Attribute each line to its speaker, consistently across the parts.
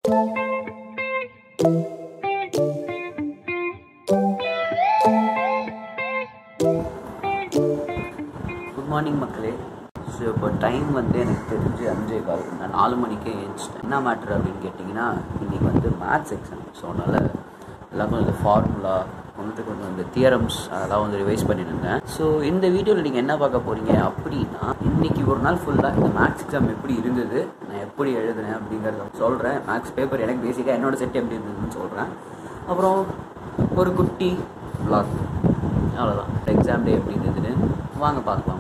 Speaker 1: Good morning மக்களே. So இப்போ time வந்து எனக்கு தெரிஞ்சு 5:15. நான் 4 மணிக்கே எழுந்திரிச்சிட்டேன். என்ன மேட்ரு அப்படின்னு கேட்டிங்கன்னா, இன்றைக்கி வந்து மேத்ஸ் எக்ஸாம். ஸோ அதனால் எல்லாமே இந்த ஃபார்முலா கொஞ்சம் இந்த தியரம்ஸ் அதெல்லாம் வந்து ரிவைஸ் பண்ணியிருந்தேன். ஸோ இந்த வீடியோவில் நீங்கள் என்ன பார்க்க போகிறீங்க அப்படின்னா, இன்றைக்கி ஒரு நாள் ஃபுல்லாக இந்த மேத்ஸ் எக்ஸாம் எப்படி இருந்தது, நான் எப்படி எழுதுனேன் அப்படிங்கிறத சொல்கிறேன். மேத்ஸ் பேப்பர் எனக்கு பேசிக்காக என்னோடய செட் எப்படி இருந்ததுன்னு சொல்கிறேன். அப்புறம் ஒரு குட்டி vlog, அவ்வளோதான். எக்ஸாம் டே எப்படி இருந்ததுன்னு வாங்க பார்க்கலாம்.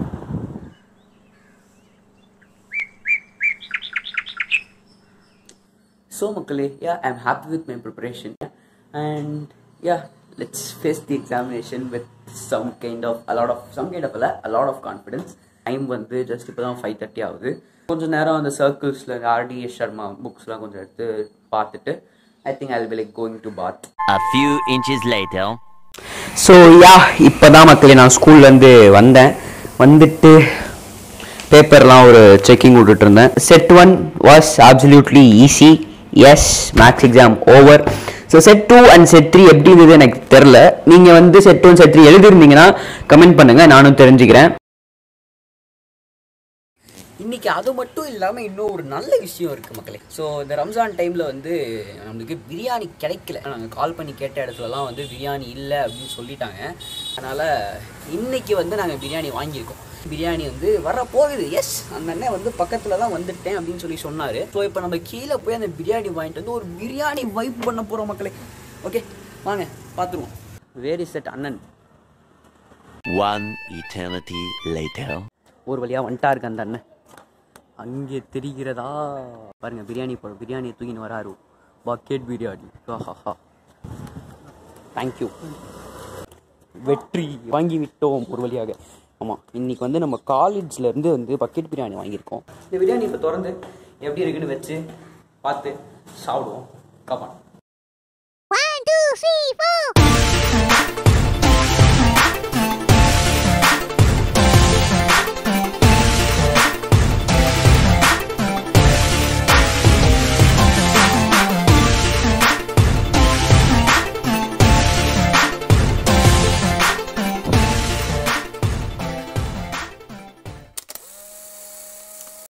Speaker 1: So மக்களே, I'm happy with my preparation and let's face the examination with some kind of a lot of confidence. Time வந்து just இப்போதான் 5:30 ஆகுது. கொஞ்சம் நேரம் அந்த சர்க்கிள்ஸில் RDS சர்மா புக்ஸ்லாம் கொஞ்சம் எடுத்து பார்த்துட்டு I think I'll be like going to bath.
Speaker 2: A few inches later.
Speaker 1: So இப்போதான் மக்களே நான் ஸ்கூல்லேருந்து வந்துட்டு பேப்பர்லாம் ஒரு செக்கிங் விட்டுட்டு இருந்தேன். Set 1 was absolutely easy. Yes, maths exam over. So set 2 and set 3 எப்படி இருந்தது எனக்கு தெரில. நீங்கள் வந்து செட் 2 செட் 3 எழுதிருந்தீங்கன்னா கமெண்ட் பண்ணுங்கள், நானும் தெரிஞ்சுக்கிறேன். இன்றைக்கி அது மட்டும் இல்லாமல் இன்னும் ஒரு நல்ல விஷயம் இருக்குது மக்களே. ஸோ இந்த ரம்ஜான் டைமில் வந்து நம்மளுக்கு பிரியாணி கிடைக்கல. நாங்கள் கால் பண்ணி கேட்ட இடத்துலலாம் வந்து பிரியாணி இல்லை அப்படின்னு சொல்லிட்டாங்க. அதனால் இன்றைக்கி வந்து நாங்கள் பிரியாணி வாங்கியிருக்கோம். பிரியாணி வந்து வர போகுது. எஸ், அந்த அண்ணன் வந்து பக்கத்தில் தான் வந்துட்டேன் அப்படின்னு சொல்லி சொன்னார். ஸோ இப்போ நம்ம கீழே போய் அந்த பிரியாணி வாங்கிட்டு வந்து ஒரு பிரியாணி வைப் பண்ண போகிறோம் மக்களே. ஓகே வாங்க பார்த்துருவோம். வேர் இஸ் தட் அண்ணன்?
Speaker 2: One eternity later.
Speaker 1: ஒரு வழியாக வந்துட்டாருக்கு அந்த அண்ணன். அங்கே தெரிகிறதா பாருங்க, பிரியாணியை தூக்கின்னு வராரு. பக்கெட் பிரியாணி. ஹா தேங்க்யூ. வெற்றி வாங்கி விட்டோம் ஒரு வழியாக. ஆமாம், இன்றைக்கி வந்து நம்ம காலேஜ்லேருந்து வந்து பக்கெட் பிரியாணி வாங்கியிருக்கோம். இந்த பிரியாணி இப்போ திறந்து எப்படி இருக்குன்னு வச்சு பார்த்து சாப்பிடுவோம். காப்பான்
Speaker 3: 1 2 3 4